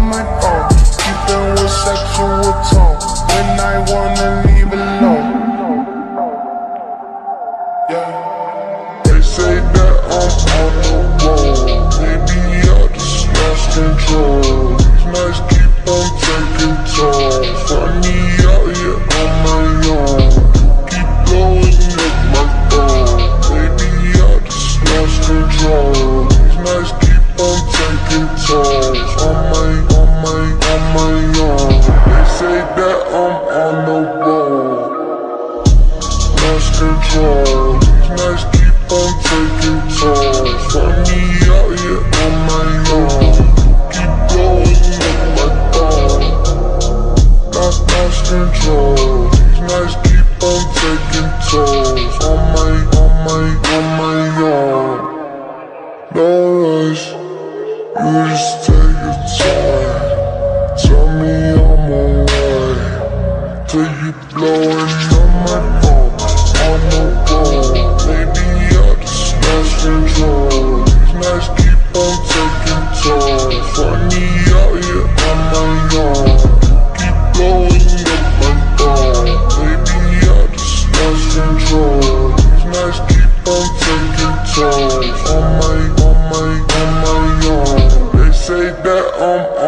my phone, keeping with sexual tone when I wanna leave alone. Yeah. They say that I'm on the road, maybe I just lost control. These nights keep on taking tolls, find me out here on my own. Keep blowing up my phone, maybe I just lost control. These nights keep on taking tolls on my own. They say that I'm on the road, lost control. These nights keep on taking tolls, find me out here on my own. Keep blowing up my phone, lost control. These nights keep on taking tolls on my own. No rush, you just take your time. Tell me I'm alright, till you blowing up my phone on the road. Maybe I just lost control. These nights keep on taking tolls, find me out here on my own. Keep blowing up my phone, maybe I just lost control. These nights keep on taking tolls on my own. They say that I'm